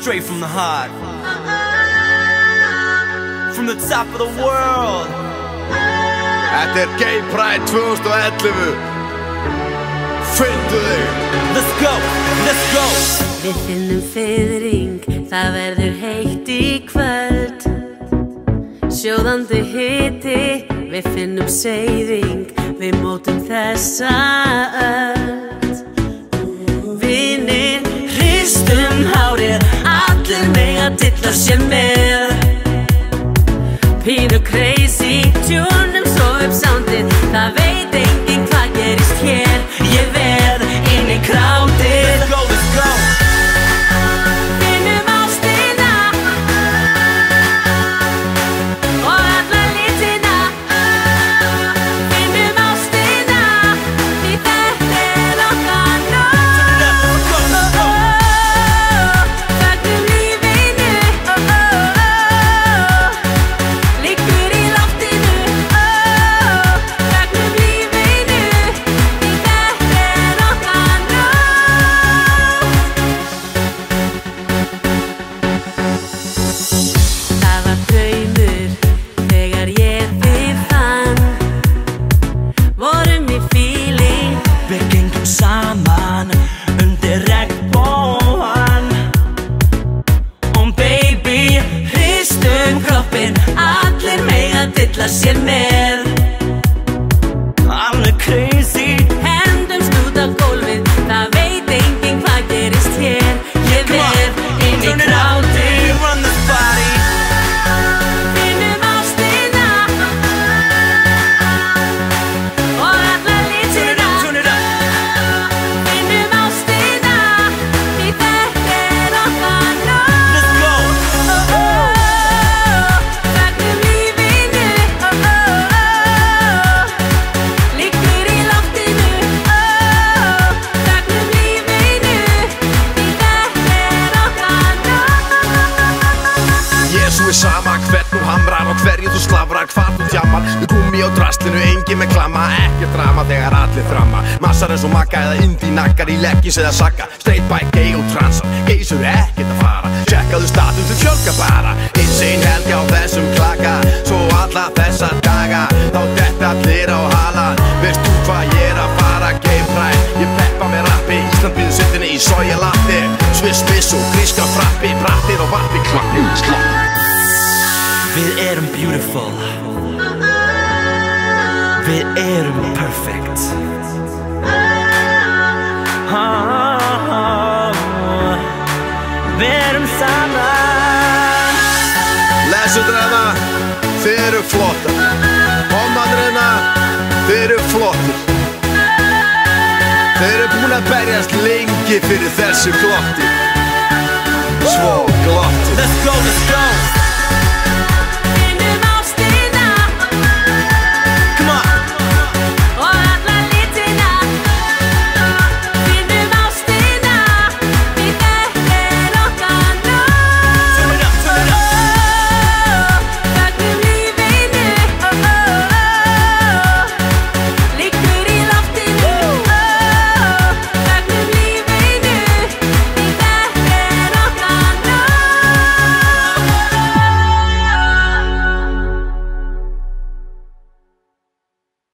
straight from the heart, from the top of the world. Þetta Gay Pride 2011. Fyndu þig. Let's go, let's go. Við finnum fiðring, það verður heitt í kvöld. Sjóðandi hiti, við finnum seiðing, við mótum þessa öld. Vinir, hristum hárið, allir mega dilla sér með. Pínu crazy, tjúnum svo upp soundið, það veit enginn hvað gerist hér. Ég verð inn í krátið. Let's go, let's go. Finnum ástina og alla litina. Finnum ástina, því þetta okkar nóg. Fögnum lífinu, liggur í loftinu. Fögnum lífinu, því þetta okkar nóg. Það var draumur þegar ég þig fann. Vorum í feeling, Við gengum saman undir regnbogann. baby, hristum kroppinn, allir mega dilla sér með. Alveg crazy. Hendumst út á gólfið, það veit enginn hvað gerist hér. Ég verð inn í Turn it up, krátið. we run this party. Finnum ástina og alla litina. Turn it up. Finnum ástina, því þetta okkar nóg. Let's go. Fögnum lífinu, liggur í loftinu. Fögnum lífinu, því þetta okkar nóg. Jesú sama hvern þú hamrar og hverju þú slafrar, hvar þú djammar. Við gúmmi á draslinu, engin með klamma, ekkert drama þegar allir framma. Massar eins og Magga eða indie naggar í leggins eða sagga. Straight by gay og transa, gays eru ekkert að fara. Checkaðu status, þau fjölga bara. Insane helgi á þessum klaka, svo alla þessa daga. Þá detta allir á halan, veist þú hvað ég að fara? Gay Pride, ég peppa með rappi, Ísland býður sittinni í soja latti. Sviss, miss og gríska frappi, brattir og vappi, klappi, slappi. Við erum beautiful. Við erum perfect. Við erum saman. Lesendur þið eru flottar. Hommarnir þið eru flottir. Þið eru búin að berjast lengi fyrir þessu glotti. Svo glotti. Let's go, let's go.